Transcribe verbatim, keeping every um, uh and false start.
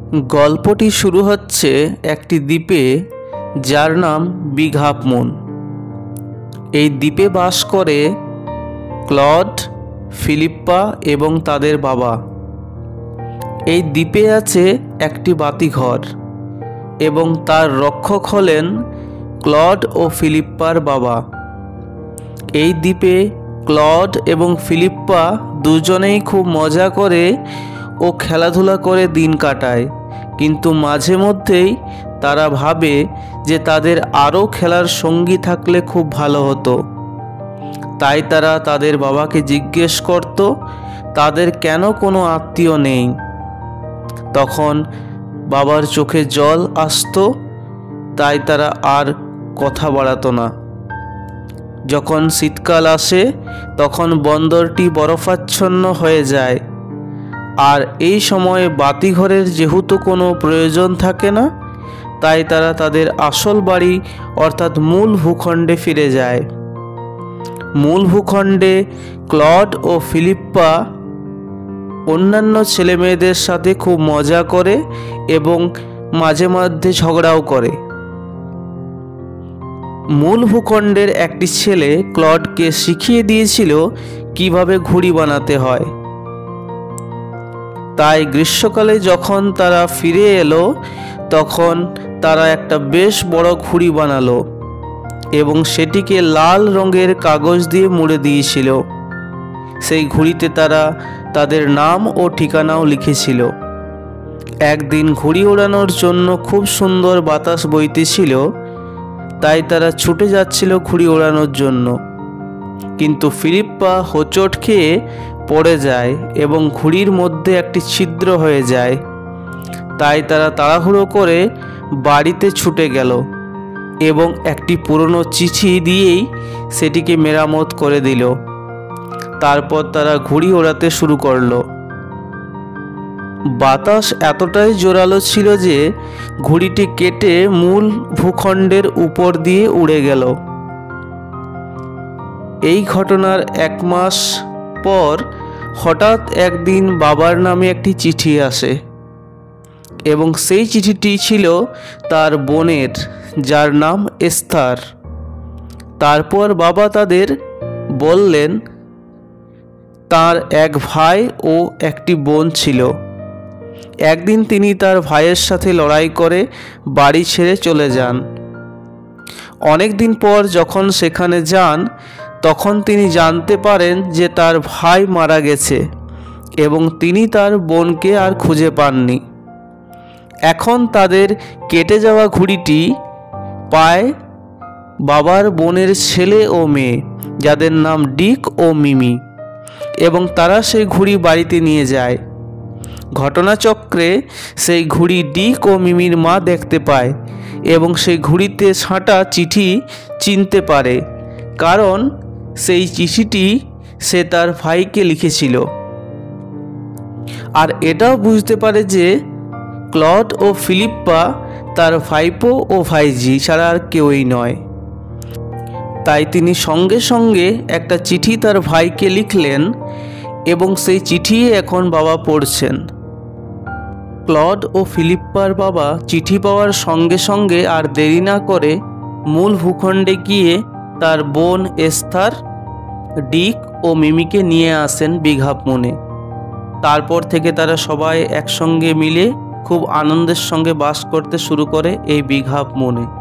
গল্পটি শুরু হচ্ছে একটি দ্বীপে যার নাম বিগ হাফ মুন। এই দ্বীপে বাস করে ক্লড, ফিলিপ্পা এবং তাদের বাবা। এই দ্বীপে আছে একটি বাতিঘর এবং তার রক্ষক হলেন ক্লড ও ফিলিপ্পার বাবা। এই দ্বীপে ক্লড এবং ফিলিপ্পা দুজনেই খুব মজা করে ও খেলাধুলা করে দিন কাটায়, কিন্তু মাঝে মধ্যেই তারা ভাবে যে তাদের আরও খেলার সঙ্গী থাকলে খুব ভালো হতো। তাই তারা তাদের বাবাকে জিজ্ঞেস করত তাদের কেন কোনো আত্মীয় নেই। তখন বাবার চোখে জল আসতো, তাই তারা আর কথা বাড়াতো না। যখন শীতকাল আসে তখন বন্দরটি বরফাচ্ছন্ন হয়ে যায়, আর এই সময়ে বাতিঘরের যেহেতু কোনো প্রয়োজন থাকে না, তাই তারা তাদের আসল বাড়ি অর্থাৎ মূল ভূখণ্ডে ফিরে যায়। মূল ভূখণ্ডে ক্লড ও ফিলিপ্পা অন্যান্য ছেলেমেয়েদের সাথে খুব মজা করে এবং মাঝে মধ্যে ঝগড়াও করে। মূল ভূখণ্ডের একটি ছেলে ক্লডকে শিখিয়ে দিয়েছিল কিভাবে ঘুড়ি বানাতে হয়। তাই গ্রীষ্মকালে যখন তারা ফিরে এলো তখন তারা একটা বেশ বড় ঘুড়ি বানালো এবং সেটিকে লাল রঙের কাগজ দিয়ে মুড়ে দিয়েছিল। সেই ঘুড়িতে তারা তাদের নাম ও ঠিকানাও লিখেছিল। একদিন ঘুড়ি ওড়ানোর জন্য খুব সুন্দর বাতাস বইতেছিল, তাই তারা ছুটে যাচ্ছিল ঘুড়ি ওড়ানোর জন্য, কিন্তু ফিলিপ্পা হোঁচট খেয়ে পড়ে যায় এবং ঘুড়ির মধ্যে একটি ছিদ্র হয়ে যায়। তাই তারা তাড়াহুড়ো করে বাড়িতে ছুটে গেল এবং একটি পুরনো চিঠি দিয়েই সেটিকে মেরামত করে দিল। তারপর তারা ঘুড়ি ওড়াতে শুরু করলো। বাতাস এতটাই জোরালো ছিল যে ঘুড়িটি কেটে মূল ভূখণ্ডের উপর দিয়ে উড়ে গেল। এই ঘটনার এক মাস পর হঠাৎ একদিন বাবার নামে একটি চিঠি আসে এবং সেই চিঠিটি ছিল তার বোনের, যার নাম এস্থার। তারপর বাবা তাদের বললেন তার এক ভাই ও একটি বোন ছিল। একদিন তিনি তার ভাইয়ের সাথে লড়াই করে বাড়ি ছেড়ে চলে যান। অনেক দিন পর যখন সেখানে যান তখন তিনি জানতে পারেন যে তার ভাই মারা গেছে এবং তিনি তার বোনকে আর খুঁজে পাননি। এখন তাদের কেটে যাওয়া ঘুড়িটি পায় বাবার বোনের ছেলে ও মেয়ে, যাদের নাম ডিক ও মিমি, এবং তারা সেই ঘুড়ি বাড়িতে নিয়ে যায়। ঘটনাচক্রে সেই ঘুড়ি ডিক ও মিমির মা দেখতে পায় এবং সেই ঘুড়িতে ছাঁটা চিঠি চিনতে পারে, কারণ সেই চিঠিটি সে তার ভাইকে লিখেছিল। আর এটাও বুঝতে পারে যে ক্লড ও ফিলিপ্পা তার ভাইপো ও ভাইঝি ছাড়া আর কেউই নয়। তাই তিনি সঙ্গে সঙ্গে একটা চিঠি তার ভাইকে লিখলেন এবং সেই চিঠি এখন বাবা পড়ছেন। ক্লড ও ফিলিপ্পার বাবা চিঠি পাওয়ার সঙ্গে সঙ্গে আর দেরি না করে মূল ভূখণ্ডে গিয়ে তার বোন এস্থার, ডিক ও মিমিকে নিয়ে আসেন বিগ হাফ মুনে। তারপর থেকে তারা সবাই একসঙ্গে মিলে খুব আনন্দের সঙ্গে বাস করতে শুরু করে এই বিগ হাফ মুনে।